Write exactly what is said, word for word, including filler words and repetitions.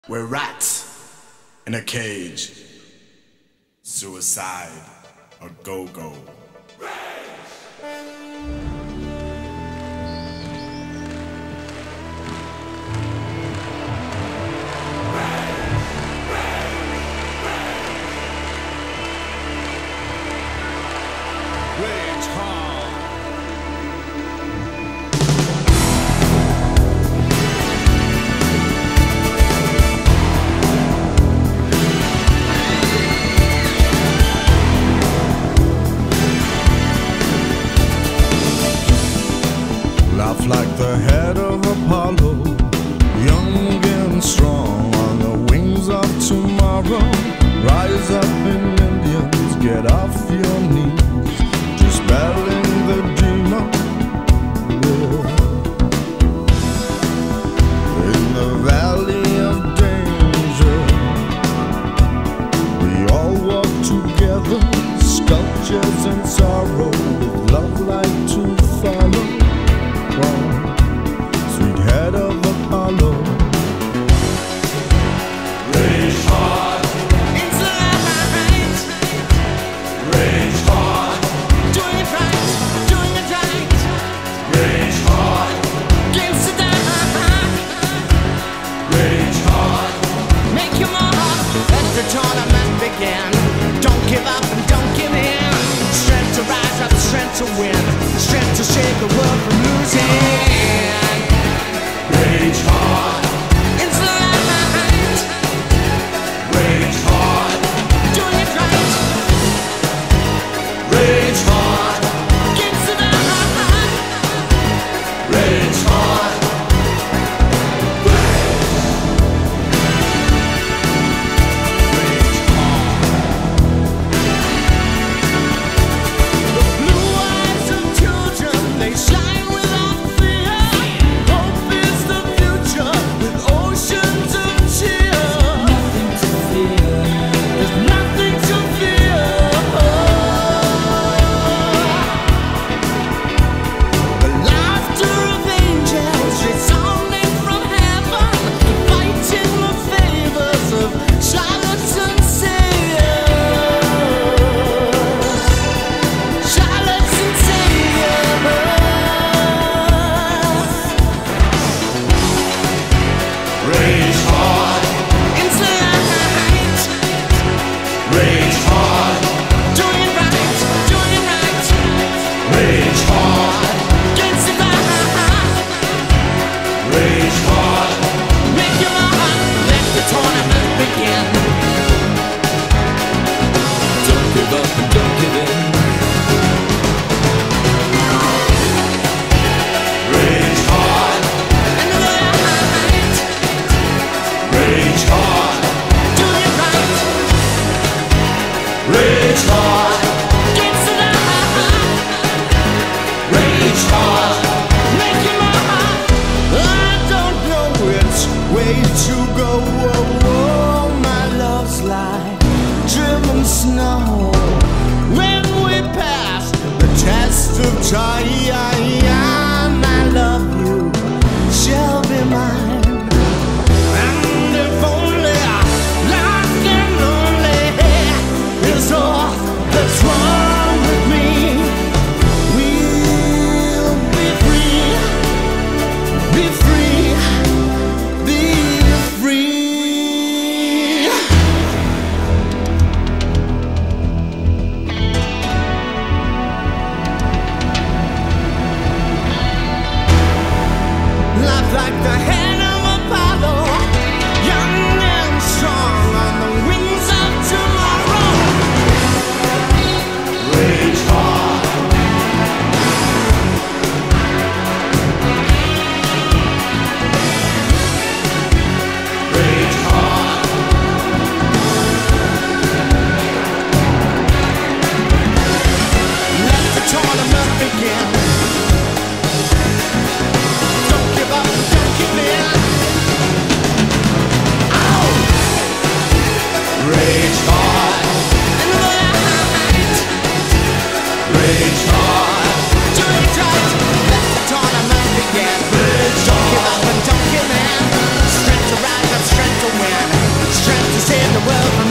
We're rats in a cage. Suicide or go-go. Rage hard. Laugh like the head of Apollo, young and strong on the wings of tomorrow. Rise up in Indians, get off your knees, dispelling the demon. Yeah. In the valley of danger, we all walk together, sculptures in sorrow, with love like to follow. Sweet head of Apollo, rage hard into the night. Rage hard, doing it right, doing it right. Rage hard, against the dark. Rage hard, make your mark. Let the tournament begin. Don't give up and don't give in. Strength to rise up, strength to win, strength to save the world from losing. Rage hard into the light. Rage hard, doing it right. Rage hard, against the dark. Rage hard. Don't give up and don't give in. Strength to rise up, strength to win. world from